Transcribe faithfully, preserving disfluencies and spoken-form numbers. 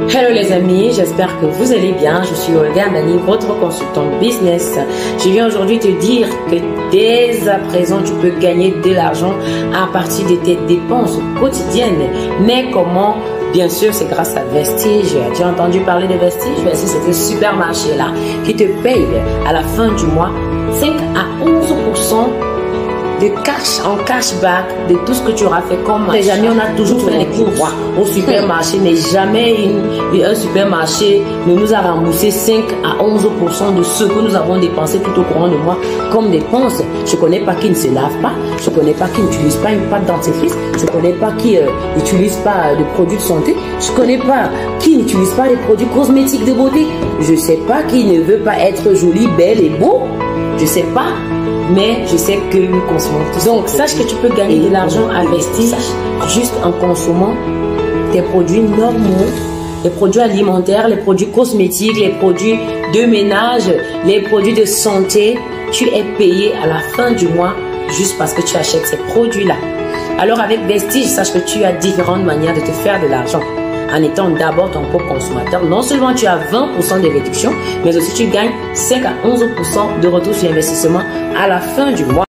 Hello les amis, j'espère que vous allez bien. Je suis Olga Mani, votre consultante business. Je viens aujourd'hui te dire que dès à présent, tu peux gagner de l'argent à partir de tes dépenses quotidiennes. Mais comment? Bien sûr, c'est grâce à Vestige. Tu as entendu parler de Vestige? Vestige, c'est un supermarché là qui te paye à la fin du mois cinq à onze pour cent de cash en cashback de tout ce que tu auras fait comme achat. Les amis, on a toujours fait des courses au supermarché, mais jamais une, un supermarché ne nous a remboursé cinq à onze pour cent de ce que nous avons dépensé tout au courant de mois comme dépenses. Je ne connais pas qui ne se lave pas, je ne connais pas qui n'utilise pas une pâte dentifrice, je ne connais pas qui n'utilise euh, pas de produits de santé, je ne connais pas qui n'utilise pas des produits cosmétiques de beauté, je ne sais pas qui ne veut pas être joli, belle et beau, je ne sais pas. Mais je sais que nous consommons tout. Donc, sache que tu peux gagner de l'argent à Vestige juste en consommant tes produits normaux, les produits alimentaires, les produits cosmétiques, les produits de ménage, les produits de santé. Tu es payé à la fin du mois juste parce que tu achètes ces produits-là. Alors, avec Vestige, sache que tu as différentes manières de te faire de l'argent. En étant d'abord ton propre consommateur, non seulement tu as vingt pour cent de réduction, mais aussi tu gagnes cinq à onze pour cent de retour sur investissement à la fin du mois.